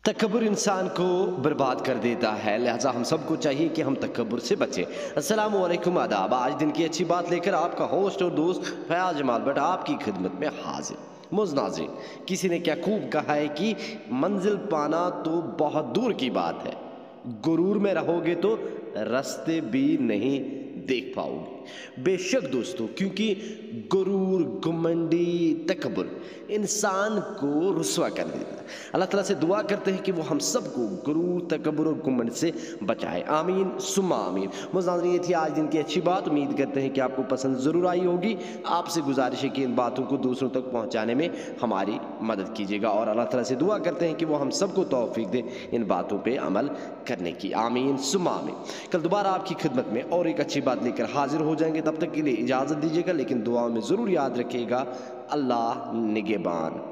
तकब्बुर इंसान को बर्बाद कर देता है, लिहाजा हम सबको चाहिए कि हम तकब्बुर से बचें। अस्सलामु अलैकुम, आदाब। आज दिन की अच्छी बात लेकर आपका होस्ट और दोस्त फयाज जमाल भट्ट आपकी खिदमत में हाजिर। मुझ नाज़रीन, किसी ने क्या खूब कहा है कि मंजिल पाना तो बहुत दूर की बात है, गुरूर में रहोगे तो रास्ते भी नहीं देख पाओगे। बेशक दोस्तों, क्योंकि गुरूर, घमंडी, तकब्बुर इंसान को रुस्वा कर देता है। अल्लाह ताला से दुआ करते हैं कि वो हम सबको गुरूर, तकब्बुर और घमंड से बचाए। आमीन सुम्मा आमीन। मुझे ये थी आज दिन की अच्छी बात। उम्मीद करते हैं कि आपको पसंद ज़रूर आई होगी। आपसे गुजारिश है कि इन बातों को दूसरों तक पहुँचाने में हमारी मदद कीजिएगा और अल्लाह ताला से दुआ करते हैं कि वो हम सबको तौफीक दे इन बातों पर अमल करने की। आमीन सुम्मा आमीन। कल दोबारा आपकी खिदमत में और एक अच्छी बात लेकर हाजिर हो जाएंगे। तब तक के लिए इजाज़त दीजिएगा, लेकिन दुआ में ज़रूर याद रखिएगा। अल्लाह निगहबान।